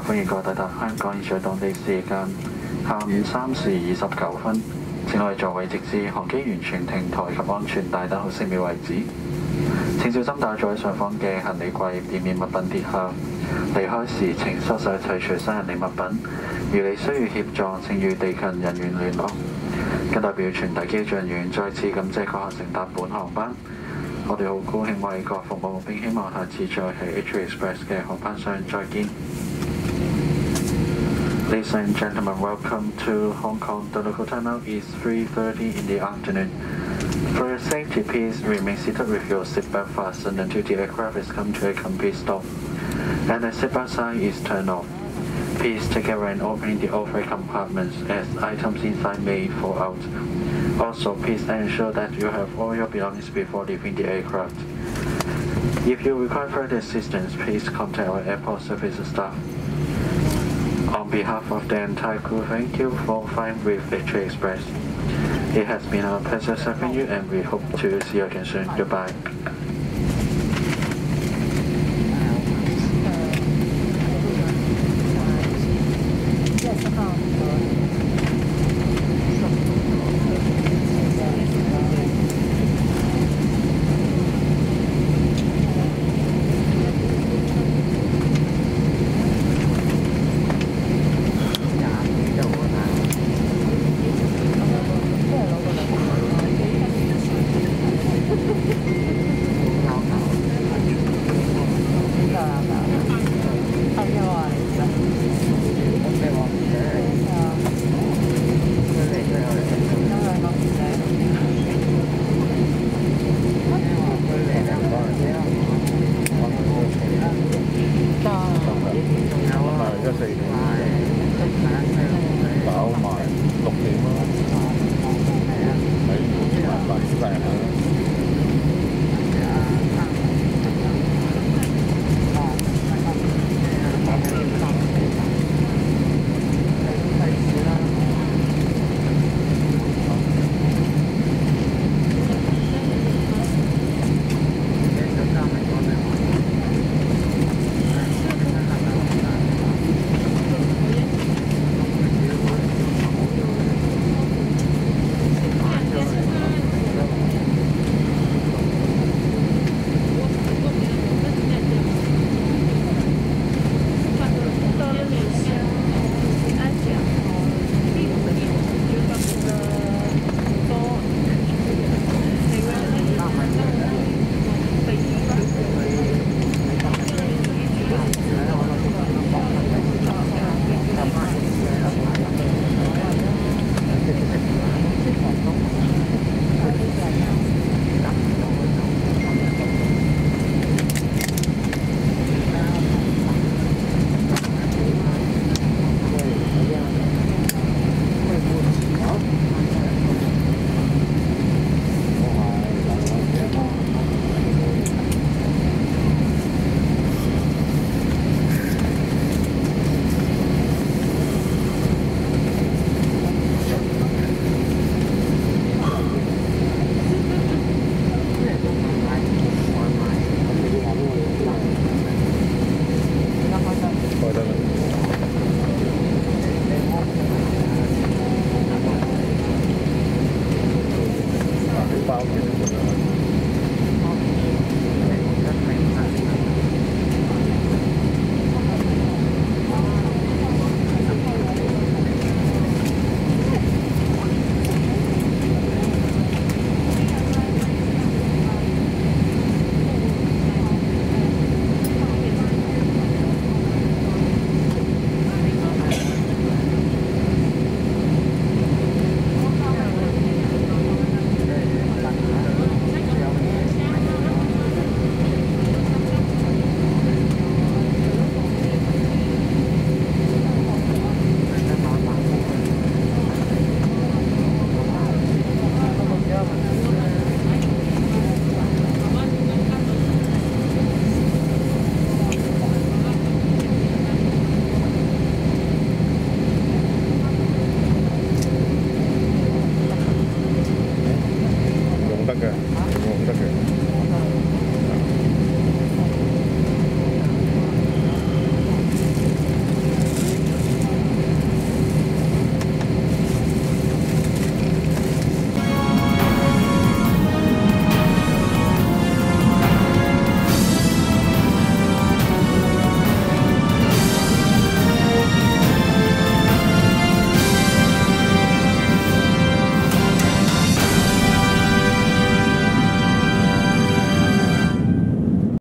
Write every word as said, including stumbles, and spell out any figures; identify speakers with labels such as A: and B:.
A: 歡迎各位抵達香港現在當地時間下午三時二十九分，請我哋座位直至航機完全停台及安全帶燈號熄滅為止。請小心帶座位上方嘅行李櫃，避免物品跌下。離開時請收拾一切隨身行李物品。如你需要協助，請與地勤人員聯絡。謹代表全體機組人員再次感謝各客乘搭本航班。我哋好高興為各服務，並希望下次再喺 H Express 嘅航班上再見。Ladies and gentlemen, welcome to Hong Kong. The local time now is three thirty in the afternoon. For your safety, please remain seated with your seatbelt fastened until the aircraft is come to a complete stop and the seatbelt sign is turned off. Please take care when opening the overhead compartments as items inside may fall out. Also, please ensure that you have all your belongings before leaving the aircraft. If you require further assistance, please contact our airport service staff. On behalf of the entire crew, thank you for flying with H Express. It has been our pleasure serving you, and we hope to see you again soon. Goodbye.
B: Hãy subscribe cho kênh Ghiền Mì Gõ để không bỏ lỡ những video hấp dẫn.